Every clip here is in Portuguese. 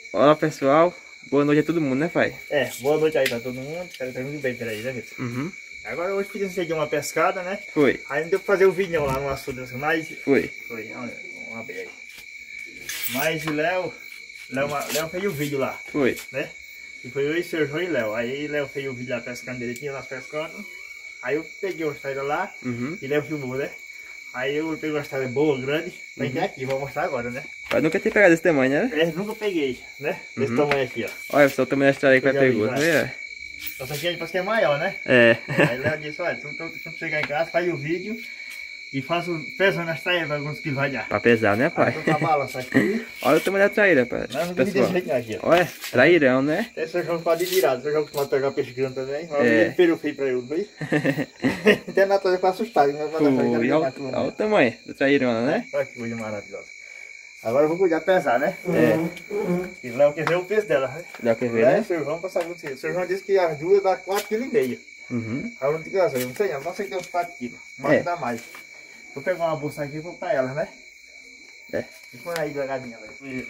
Olá pessoal, boa noite a todo mundo, né pai? Boa noite aí pra todo mundo. Espero que tá muito bem por aí, né, Vitor? Uhum. Agora hoje fiz uma pescada, né? Foi. Aí não deu pra fazer o vídeo lá no açude, mas... Foi. Vamos abrir aí. Mas o Léo fez o vídeo lá. Foi. Né? E foi eu e o Sérgio e Léo. Aí Léo fez o vídeo lá pescando direitinho, nós pescando. Aí eu peguei uma estrada lá e Léo filmou, né? Aí eu peguei uma estrada boa, grande, pra entrar aqui, vou mostrar agora, né? Pai nunca tinha pegado esse tamanho, né? Nunca peguei, né? Desse tamanho aqui, ó. Olha só o tamanho da história aí que pai pegou, vai. né? Essa aqui parece que é maior, né? É. Aí Léo disse, olha, então chegar em casa, faz o vídeo e faço peso na traíra para quantos quilos vai dar. Pra pesar, né pai? Aí tô com a balança aqui. Olha o tamanho da traíra, pai. Não Pessoal. aqui, ó. Olha, trairão, né? Esse Sérgio pode ir virado, o Sérgio costuma pegar peixe grande também. Olha É. ele peru feio pra eu, não foi? Não tem nada pra assustar, não vai Foi. Olha o tamanho da trairona, né? Olha que coisa maravilhosa. Agora eu vou cuidar de pesar, né? É. E Léo quer ver o peso dela, né? Dá pra ver, né? O Sérgio passar com você. O Sérgio disse que as duas dá 4,5 kg. Uhum. Aí eu não tenho razão, eu não sei, não sei que tem uns 4 kg. Mas dá mais. Vou pegar uma bolsa aqui e vou pra elas, né? É. E põe aí devagarinho, velho.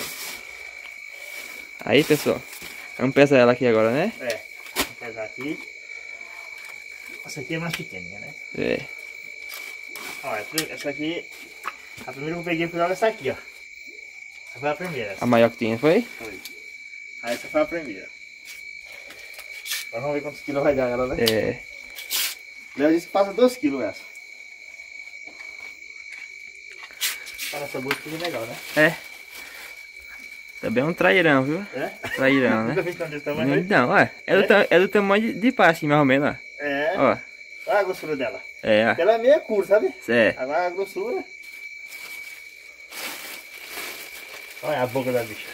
Aí pessoal, vamos pesar ela aqui agora, né? Vou pegar aqui. Essa aqui é mais pequenininha, né? É. Ó, essa aqui, a primeira que eu peguei foi logo essa aqui, ó. Essa foi a primeira. A maior que tinha, foi? Foi. Aí essa foi a primeira. Agora vamos ver quantos quilos vai dar ela, né? É. Léo disse que passa 2 quilos essa. Cara, essa bolsa fica legal, né? É. Também é um trairão, viu? É? Trairão, né? Nunca fiz tanto desse tamanho, foi? Não, ó. É do tamanho de pá, assim, mais ou menos, ó. É. Ó. Olha a grossura dela. É, ó. Ela é meia curta, sabe? É. Agora a grossura. Olha a boca da bicha.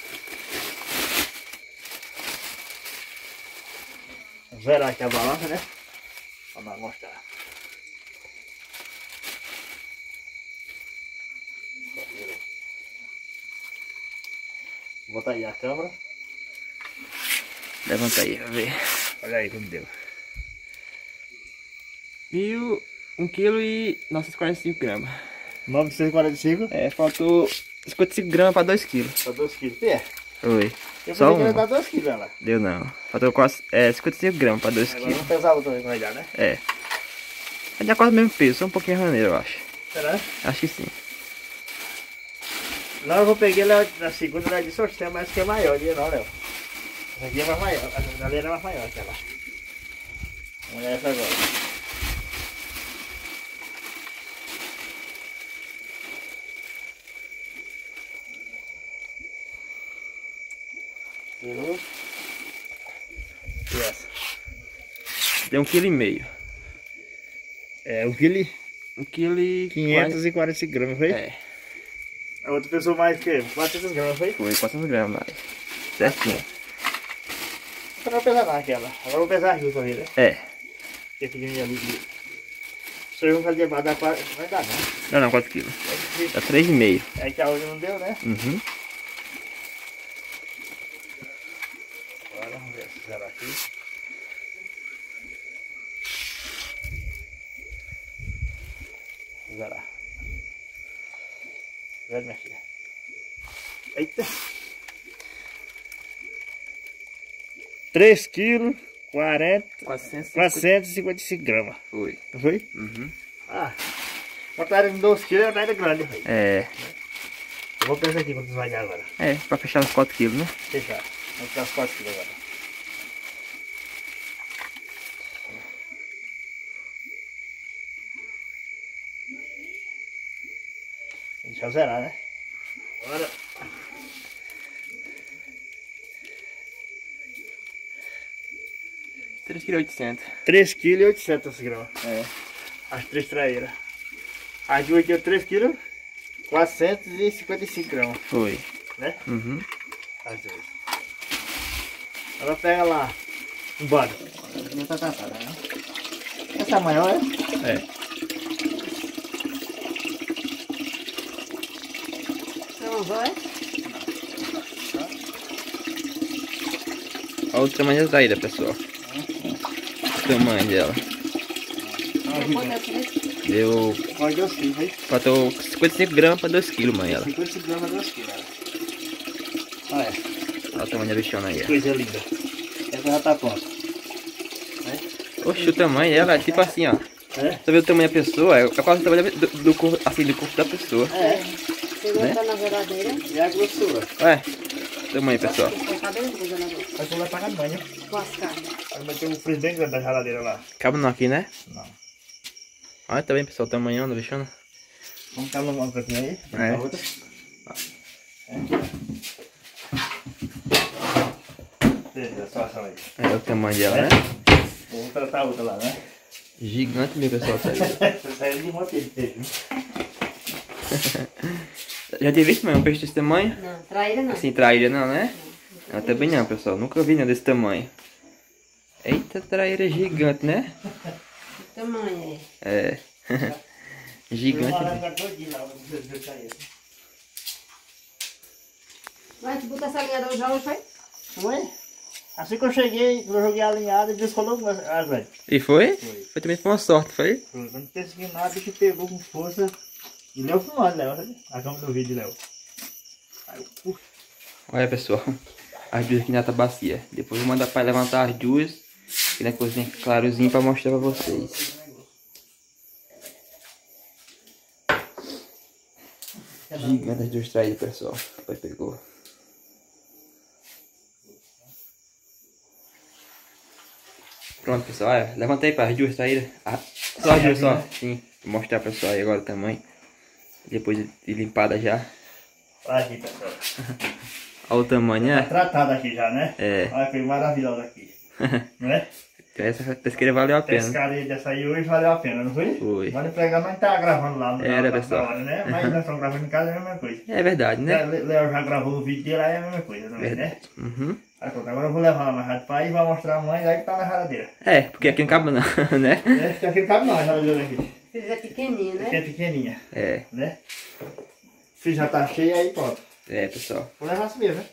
Vou zerar aqui a balança, né? Vamos mostrar. Vou botar aí a câmera. Levanta aí, pra ver. Olha aí como deu. 1 kg e 945 gramas. 945 É, faltou 55 gramas pra 2 kg. para 2 quilos. É. Foi. Eu Só pensei que ia um. dar 2 quilos ela. Deu não. Faltou quase 55 gramas pra 2 Agora kg. vamos pesar outra vez que vai dar, né? É. Vai dar quase o mesmo peso, só um pouquinho raneiro, eu acho. Será? Acho que sim. Não, eu peguei ela na segunda, ela disse, você é mais que é maior. Eu disse, não, Léo. Essa aqui é mais maior, a ali era mais maior que ela. Vamos olhar essa agora. E essa? Deu 1,5 kg. É, 1 kg 1 kg e 545 gramas, foi? É. A outra pessoa mais que 400 gramas, foi? Foi 400 gramas mais. Certinho. Eu não vou pesar mais aquela. Agora eu vou pesar aqui pra ver, né? É. Que é pequenininha ali. Se eu fazer debaixo da 4, não vai dar, não. Não, 4 kg. Dá 3,5 kg. É que a outra não deu, né? Uhum. Agora vamos ver se zero aqui. Zerar. Zero, minha filha. Eita! 3 quilos, 455 gramas. Foi. Não foi? Uhum. Ah, uma tarefa de 2 quilos é uma tarefa grande, velho. É. Eu vou pensar aqui quantos vai dar agora. É, pra fechar os 4 kg, né? Fechar. Vamos ficar os 4 quilos agora. Deixa eu zerar, né? Agora. 3,8 kg. 3 kg e 800 gramas. É. As 3 traíras. As duas deu 3 kg 455 gramas. Foi. Né? Uhum. As duas. Agora pega lá. Embora. Não tá tapada, né? Essa maior é? É. Você usou, é? Olha o tamanho da traíra, pessoal. O tamanho dela. Deu. Faltou 55 gramas para 2 kg, mãe. Ela. 55 gramas, 2 kg. Olha, Olha o tamanho da bichona aí, ó. coisa linda. Essa já tá pronta. Oxe, o tamanho dela é tipo assim, ó. É? Você vê o tamanho da pessoa, é quase o tamanho do corpo, assim, do corpo da pessoa. É. Você botar na geladeira. E a grossura. Ué, tamanho, pessoal. Colocar dentro da geladeira. Mas não vai pagar banho. Com as carnes. Vai ter um freezer bem grande da geladeira lá. Cabe não aqui, né? Não. Olha também, pessoal, o tamanho da bichona. Vamos estar numa coquinha aí. É. A outra. Veja a situação aí. É o tamanho dela, né? Vamos tratar a outra lá, né? Gigante mesmo, pessoal, isso aí. Essa saiu de uma peixe, viu? Já tinha visto mesmo um peixe desse tamanho? Não, traíra não. Assim, traíra não, né? Não, também não, pessoal. Nunca vi nada desse tamanho. Eita, traíra gigante, né? Que tamanho é? É. Gigante. Mas tu botou essa linhada já hoje, foi? Foi? Assim que eu cheguei, eu joguei a linhada e descolou as velhas. E foi? Foi. Foi também com uma sorte, foi? Eu não consegui nada, o bicho pegou com força. E Léo filmando, Léo, sabe? A câmera do vídeo, Léo. Aí eu, puf. Olha, pessoal. As duas aqui na bacia. Depois eu vou mandar para levantar as duas aqui na cozinha clarozinho para mostrar para vocês. Gigante as duas traídas, pessoal. O pai pegou. Pronto, pessoal. Olha, levantei para as duas traídas. Só as duas, só. Sim. Vou mostrar, pessoal, aí agora o tamanho. Depois de limpada já. Olha aqui, pessoal. Olha o tamanho, Tá né? tratado aqui já, né? É. Olha que maravilhosa aqui. Né? Então essa pesqueira valeu a pena. Pescaria dessa aí hoje valeu a pena, não foi? Foi. Mas pegar, nós tá gravando lá no Era, na pessoal. hora, né? Mas nós estamos gravando em casa, é a mesma coisa. É verdade, né? Léo já gravou o vídeo dele, aí é a mesma coisa também, né? Uhum. Aí pronto, agora eu vou levar lá na rádio pai e vai mostrar a mãe aí que tá na geladeira. É, porque aqui não cabe não, né? É, que aqui não cabe não, a geladeira aqui. Filha pequenininha, Aqui é né? pequenininha, É, né? Se já tá cheio, aí pronto. pessoal. Vou levar assim mesmo, né?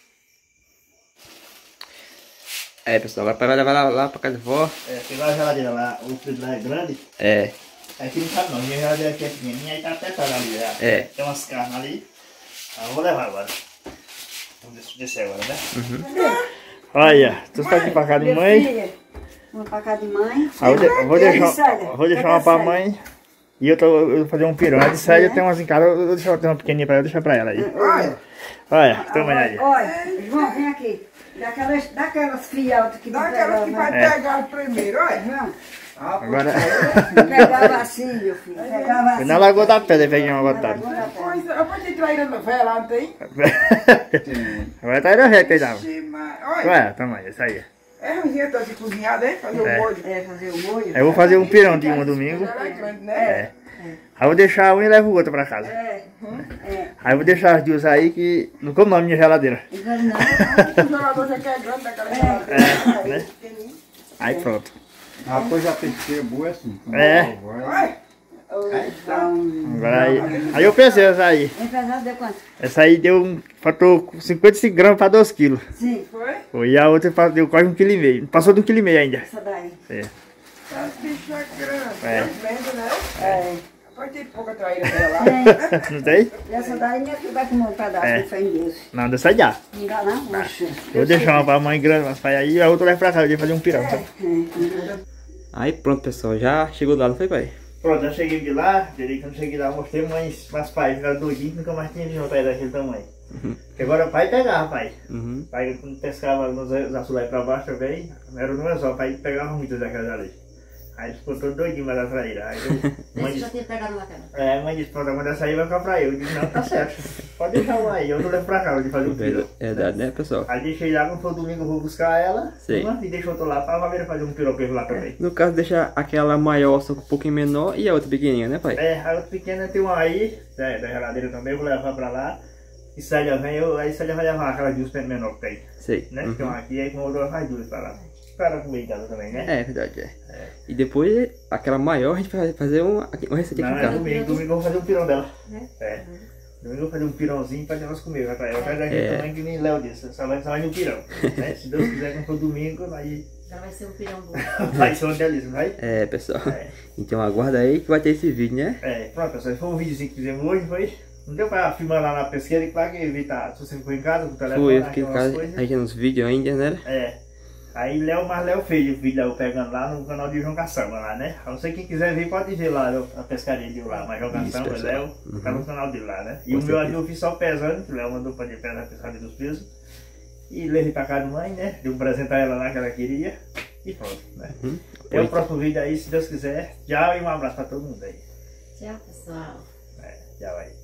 É, pessoal, agora vai levar lá pra casa da vó. É, pegar a geladeira lá, o freezer lá é grande. É, Aqui não cabe não, minha geladeira aqui é pequenininha, aí tá apertada ali já. É. Tem umas carnes ali. Aí eu vou levar agora. Vamos descer agora, né? Olha, tu tá aqui pra casa de Minha mãe. filha, uma pra cá de mãe. Aí eu vou deixar uma pra mãe. E eu vou fazer um pirão. A de Célia tem umas em casa, eu vou deixar uma pequenininha pra ela, deixa pra ela aí. Olha, toma aí. Olha, João, vem aqui. Daquelas criadas que vai Daquelas que vai pegar primeiro, olha. Não, Agora, pegava assim, meu filho. Pegava assim. na Lagoa da Pedra, peguei uma gotada. Pois, eu vou te trair a novela, não tem? Agora tá indo reto aí, dá. Olha, Ué, toma aí, essa aí. é ruimzinha toda de cozinhada, hein? Fazer É. o molho. É, fazer o molho. Eu vou fazer um pirão de um domingo. Ela é grande, né? É. Aí eu vou deixar um e levo o outro pra casa. É, Aí eu vou deixar as duas aí que não como não a minha geladeira. então não. O jogador já quer grande daquela geladeira. É, né? Aí pronto. A coisa tem que ser boa assim. É. Olha, Agora aí eu pesei essa aí. Vem pesado de quanto? Essa aí faltou 55 gramas para 2 quilos. Sim, foi? E a outra deu quase 1,5 kg. Passou de 1,5 kg ainda. essa daí. É. As bichas grandes. É. Lembra, né? É. Pode ter pouca traíra dela. Tem. Não tem? Essa daí minha filha vai comer um pedaço É. de fé em Deus. Não, dessa já. Não dá não? Poxa. Eu vou deixar uma pra mãe grande, mas pai aí a outra leva pra casa, eu ia fazer um pirão. Tá? aí pronto, pessoal, já chegou lá, não foi, pai? Pronto, eu cheguei de lá, direito quando cheguei lá, eu mostrei mas pai ficaram doidinhos, nunca mais tinha visto aí daquele tamanho. Porque agora o pai pegava, pai. Uhum. O pai quando pescava nos açulés pra baixo também, era o número só, o pai pegava muitas daquelas ali. Aí ele ficou todo doidinho mais da traíra. Aí eu, mãe Esse já disse, tinha pegado na cara. a mãe disse, pronto, quando essa aí vai ficar pra eu. Eu disse, não, tá certo. Pode deixar uma aí, eu não levo pra casa de fazer um pirão. Verdade, né, pessoal? Aí deixei lá, quando for domingo eu vou buscar ela. Sei. E deixo outra lá pra Vaveira fazer um pirão pra ele lá também. No caso, deixar aquela maior só um pouquinho menor e a outra pequenininha, né, pai? É, a outra pequena tem uma aí, da geladeira também, eu vou levar pra lá. E Célia vem, aí Célia vai levar aquela duas menor que tem. Sei. Né? Uhum. Tem uma aqui, aí com outra vai duas pra lá. Para comer em casa também, né? É verdade, é. E depois, aquela maior, a gente vai fazer um receita aqui Não, em é casa. domingo eu vou fazer um pirão dela. É. Domingo eu vou fazer um pirãozinho pra nós comer. Vai pra ela. Vai dar também que nem Léo disse. Só vai no pirão. Né? Se Deus quiser, quando for domingo, aí Já vai ser um pirão bom. vai ser uma delícia, não vai? É, pessoal. É. Então aguarda aí que vai ter esse vídeo, né? É, pronto, pessoal. Foi um videozinho que fizemos hoje, foi? Não deu pra filmar lá na pesqueira, e claro que evitar. Se você ficou em casa com o telefone, Fui, eu fiquei em casa, coisas. aí nos vídeos ainda, né? É. Aí Léo fez o vídeo eu pegando lá no canal de João Caçamba lá, né? A não ser quem quiser ver pode ver lá a pescaria de lá, mas João Caçamba, pessoal. Léo, tá no canal dele lá, né? E Com o meu certeza. ali eu fiz só pesando, que o Léo mandou pra pesar na pescaria dos pesos. E levei pra casa da mãe, né? Deu pra apresentar ela lá que ela queria. E pronto, né? Até o próximo vídeo aí, se Deus quiser. Tchau e um abraço pra todo mundo aí. Tchau, pessoal. Tchau aí.